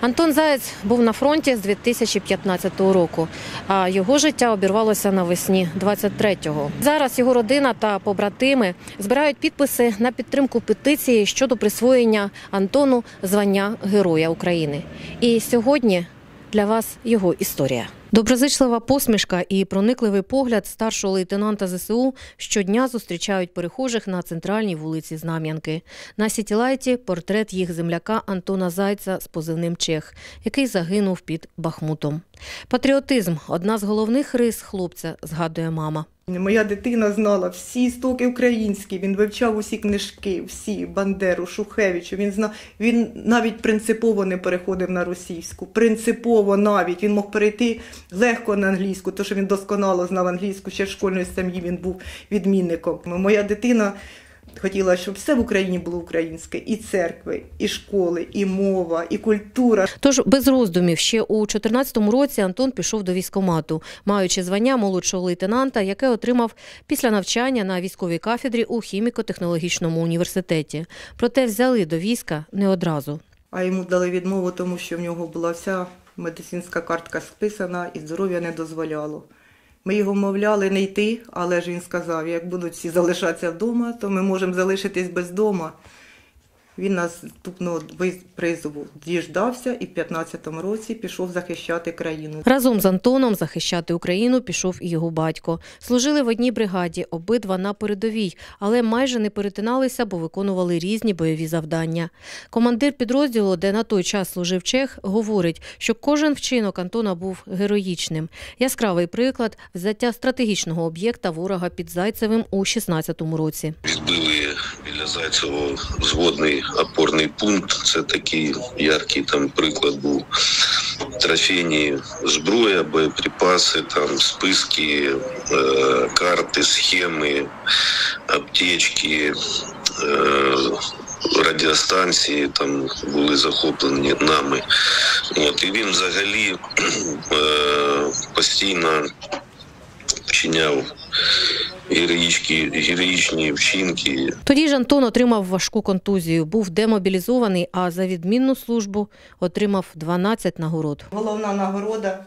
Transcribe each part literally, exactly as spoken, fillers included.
Антон Заєць був на фронті з дві тисячі п'ятнадцятого року, а його життя обірвалося навесні двадцять третього. Зараз його родина та побратими збирають підписи на підтримку петиції щодо присвоєння Антону звання Героя України. І сьогодні для вас його історія. Доброзичлива посмішка і проникливий погляд старшого лейтенанта зе се у щодня зустрічають перехожих на центральній вулиці Знам'янки. На сітілайті портрет їх земляка Антона Зайця з позивним «Чех», який загинув під Бахмутом. Патріотизм – одна з головних рис хлопця, згадує мама. Моя дитина знала всі істоки українські, він вивчав усі книжки, всі, Бандеру, Шухевича. Він знав, він навіть принципово не переходив на російську, принципово навіть. Він мог перейти легко на англійську, тому що він досконало знав англійську, ще в школьної сім'ї він був відмінником. Моя дитина хотіла, щоб все в Україні було українське. І церкви, і школи, і мова, і культура. Тож без роздумів ще у чотирнадцятому році Антон пішов до військкомату, маючи звання молодшого лейтенанта, яке отримав після навчання на військовій кафедрі у хіміко-технологічному університеті. Проте взяли до війська не одразу. А йому дали відмову, тому що в нього була вся медицинська картка списана і здоров'я не дозволяло. Ми його вмовляли не йти, але ж він сказав, як будуть всі залишатися вдома, то ми можемо залишитись без дому. Він наступного призову діждався і в п'ятнадцятому році пішов захищати країну. Разом з Антоном захищати Україну пішов і його батько. Служили в одній бригаді, обидва на передовій, але майже не перетиналися, бо виконували різні бойові завдання. Командир підрозділу, де на той час служив Чех, говорить, що кожен вчинок Антона був героїчним. Яскравий приклад – взяття стратегічного об'єкта ворога під Зайцевим у шістнадцятому році. Відбили біля Зайцевого взводний опорний пункт. Це такий яркий там приклад був. Трофейні зброя, боєприпаси, там списки, е, карти, схеми, аптечки, е, радіостанції там були захоплені нами. От, і він взагалі е, постійно вчиняв Героїчні, героїчні вчинки. Тоді ж Антон отримав важку контузію, був демобілізований, а за відмінну службу отримав дванадцять нагород. Головна нагорода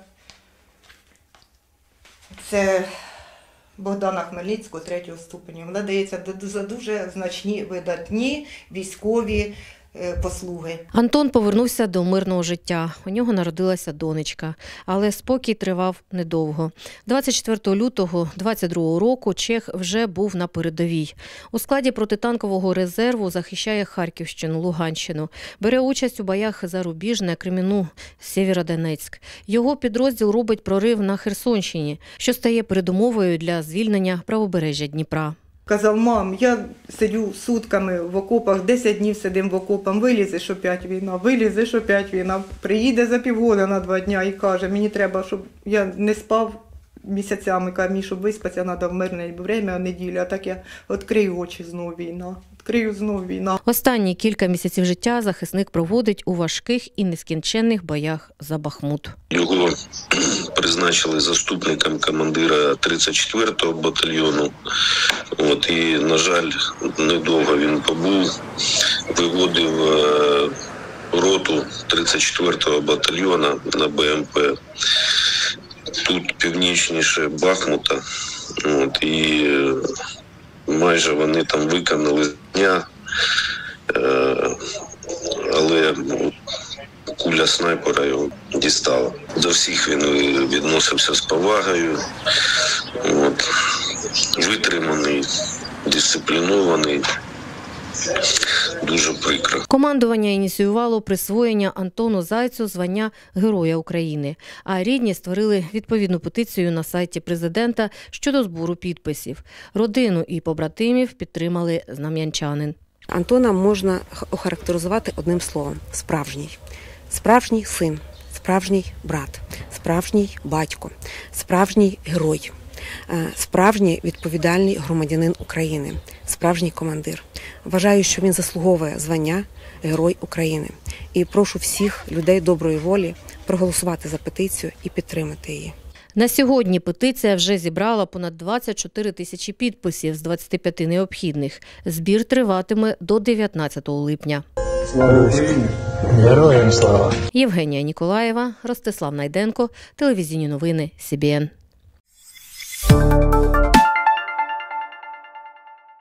– це Богдана Хмельницького третього ступеня. Вона дається за дуже значні, видатні військові послуги. Антон повернувся до мирного життя. У нього народилася донечка. Але спокій тривав недовго. двадцять четвертого лютого двадцять другого року Чех вже був на передовій. У складі протитанкового резерву захищає Харківщину, Луганщину. Бере участь у боях за Рубіжне, Кремінну, Сєвєродонецьк. Його підрозділ робить прорив на Херсонщині, що стає передумовою для звільнення правобережжя Дніпра. Казав: мам, я сидю сутками в окопах, десять днів сидим в окопах, вилізеш опять війна, вилізеш опять війна. Приїде за півгода на два дня і каже: мені треба, щоб я не спав місяцями, каже, мені, щоб виспатися, треба в мирне время, неділю, а так я відкрию очі, знову війна. Відкрию знову війна. Останні кілька місяців життя захисник проводить у важких і нескінченних боях за Бахмут. Його призначили заступником командира тридцять четвертого батальйону. От, і, на жаль, недовго він побув, виводив е, роту тридцять четвертого батальйону на Б М П. Тут північніше Бахмута. От, і е, майже вони там виконали дня, е, але куля снайпера його дістала. До всіх він відносився з повагою, от, витриманий, дисциплінований. Дуже прикро. Командування ініціювало присвоєння Антону Зайцю звання Героя України, а рідні створили відповідну петицію на сайті президента щодо збору підписів. Родину і побратимів підтримали знам'янчанин. Антона можна охарактеризувати одним словом – справжній. Справжній син, справжній брат, справжній батько, справжній герой, справжній відповідальний громадянин України, справжній командир. Вважаю, що він заслуговує звання Герой України. І прошу всіх людей доброї волі проголосувати за петицію і підтримати її. На сьогодні петиція вже зібрала понад двадцять чотири тисячі підписів з двадцяти п'яти необхідних. Збір триватиме до дев'ятнадцятого липня. Слава Україні! Героям слава! Євгенія Ніколаєва, Ростислав Найденко, телевізійні новини Сі Бі Ен.